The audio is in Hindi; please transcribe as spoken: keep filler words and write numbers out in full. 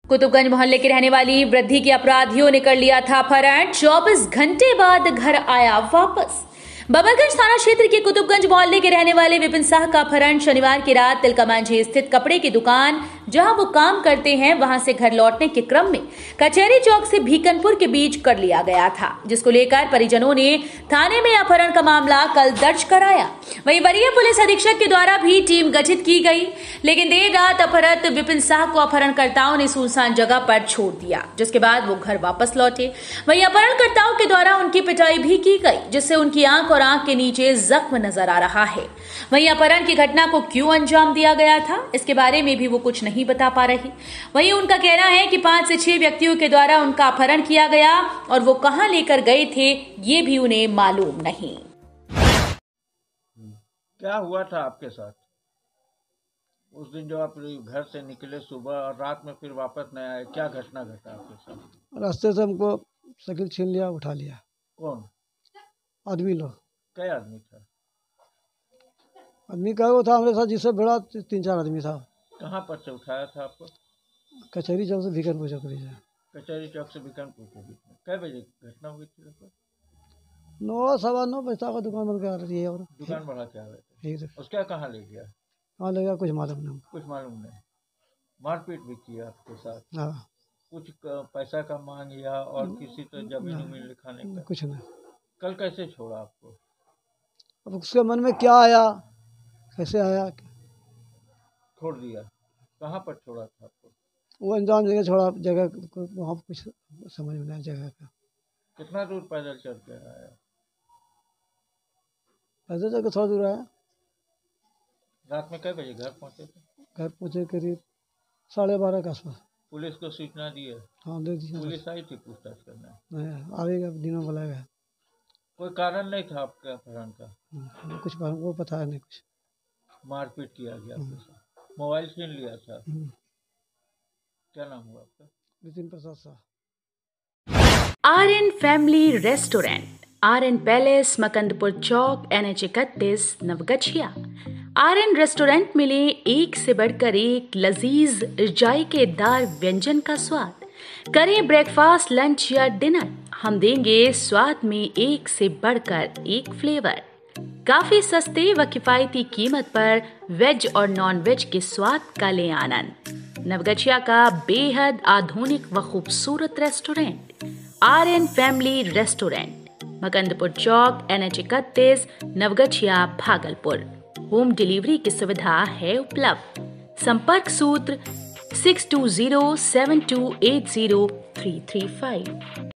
कुतुबगंज मोहल्ले के रहने वाली वृद्धि के अपराधियों ने कर लिया था अपहरण। चौबीस घंटे बाद घर आया वापस। बबरगंज थाना क्षेत्र के कुतुबगंज मोहल्ले के रहने वाले विपिन साह का अपहरण शनिवार की रात तिलकामांझी स्थित कपड़े की दुकान जहां वो काम करते हैं वहां से घर लौटने के क्रम में कचहरी चौक से भीकनपुर के बीच कर लिया गया था, जिसको लेकर परिजनों ने थाने में अपहरण का मामला कल दर्ज कराया। वहीं वरीय पुलिस अधीक्षक के द्वारा भी टीम गठित की गई, लेकिन देर रात अपहृत विपिन साह को अपहरणकर्ताओं ने सुनसान जगह पर छोड़ दिया, जिसके बाद वो घर वापस लौटे। वहीं अपहरणकर्ताओं के द्वारा उनकी पिटाई भी की गई, जिससे उनकी आंख और आंख के नीचे जख्म नजर आ रहा है। वहीं अपहरण की घटना को क्यों अंजाम दिया गया था, इसके बारे में भी वो कुछ नहीं बता पा रही। वहीं उनका कहना है कि पांच से छह व्यक्तियों के द्वारा उनका अपहरण किया गया और वो कहां लेकर गए थे ये भी उन्हें मालूम नहीं। क्या हुआ था आपके साथ उस दिन जो आप घर से निकले सुबह और रात में फिर वापस नहीं आए? क्या घटना घटा आपके साथ? रास्ते से हमको साइकिल छीन लिया, उठा लिया। कौन आदमी लोग? कई आदमी था? आदमी क्या वो था हमारे साथ, जिससे बड़ा तीन चार आदमी था। कहाँ पर से उठाया था आपको? कचहरी चौक से भीकनपुर चौक से। कचहरी चौक से भीकनपुर के बीच में कै बजे घटना हुई थी? नौ सवा नौ बजे तक दुकान बंद कर रही है और दुकान बढ़ा के आ रहे थे। उसका कहाँ ले गया? कहाँ ले गया कुछ मालूम नहीं। कुछ मालूम नहीं। मारपीट भी किया आपके साथ? हाँ। कुछ पैसा का मांग या और किसी तो जमीन उमीन लिखाने का? कुछ नहीं। कल कैसे छोड़ा आपको? अब उसके मन में क्या आया, कैसे आया, छोड़ दिया। कहाँ पर छोड़ा था आपको? वो अंजाम जगह छोड़ा, जगह वहाँ कुछ समझ में नहीं जगह का। कितना दूर पैदल चल के आया? पैदल चल के थोड़ा दूर आया। रात में कै बजे घर पहुँचे थे? घर पहुँचे करीब साढ़े बारह के आसपास। पुलिस को सूचना दी है? हाँ दे दी। पुलिस आई थी पूछताछ करने? नहीं, आवेगा, दिनों बुलाएगा। कोई कारण नहीं था आपके अपहरण का? कुछ वो पता है नहीं। कुछ मारपीट किया गया आपके साथ? मोबाइल छीन लिया था? क्या नाम हुआ आपका? Nitin Prasad Sah. R N family restaurant, R N palace, Makandpur चौक, एन एच इकतीस, नवगछिया। आर एन रेस्टोरेंट मिले एक से बढ़कर एक लजीज जायकेदार व्यंजन का स्वाद। करें ब्रेकफास्ट, लंच या डिनर, हम देंगे स्वाद में एक से बढ़कर एक फ्लेवर। काफी सस्ते व किफायती कीमत पर वेज और नॉन वेज के स्वाद का ले आनंद। नवगछिया का बेहद आधुनिक व खूबसूरत restaurant R N family restaurant, Makandpur चौक, एन एच इकतीस, नवगछिया, भागलपुर। होम डिलीवरी की सुविधा है उपलब्ध। संपर्क सूत्र six two zero seven two eight zero three three five.